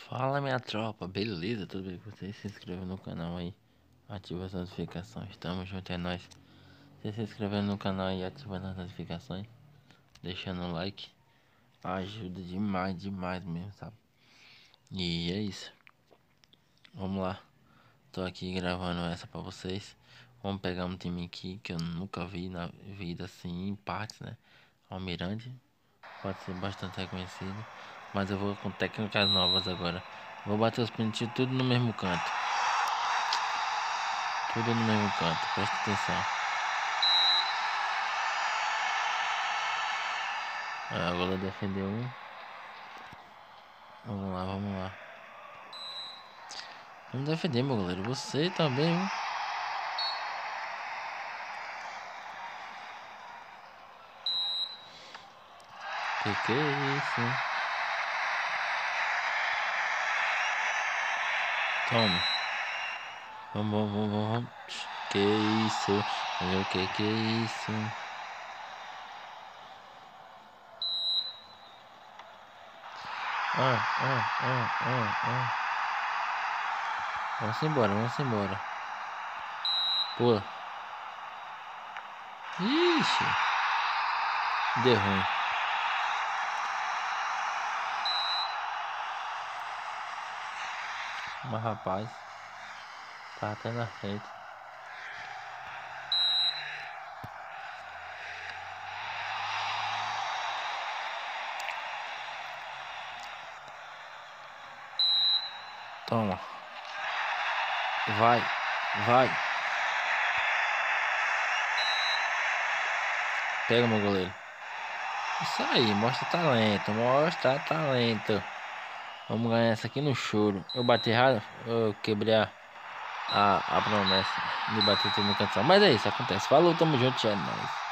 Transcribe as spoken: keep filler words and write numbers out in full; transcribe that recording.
Fala, minha tropa, beleza? Tudo bem com vocês? Se inscreva no canal aí, ativa as notificações, tamo junto, é nóis. Você se inscrevendo no canal e ativando as notificações, deixando o like, ajuda demais, demais mesmo, sabe? E é isso, vamos lá. Tô aqui gravando essa pra vocês. Vamos pegar um time aqui que eu nunca vi na vida assim, em partes, né? Almirante, pode ser bastante reconhecido, mas eu vou com técnicas novas agora. Vou bater os pênaltis tudo no mesmo canto. Tudo no mesmo canto, presta atenção. É, a goleira defendeu um. Vamos lá, vamos lá. Vamos defender, meu goleiro. Você também, hein? Que que é isso, hein? Toma. Vamos, vamos, vamos, vamos. Que isso? O que que é isso? Ah, ah, ah, ah, ah. Vamos embora, vamos embora. Pula. Ixi. Deu ruim. Mas rapaz, tá até na frente. Toma. Vai, vai. Pega, meu goleiro. Isso aí, mostra talento, mostra talento. Vamos ganhar essa aqui no choro. Eu bati errado, eu quebrei a, a, a promessa de bater tudo no canto. Mas é isso, acontece. Falou, tamo junto, já é nóis.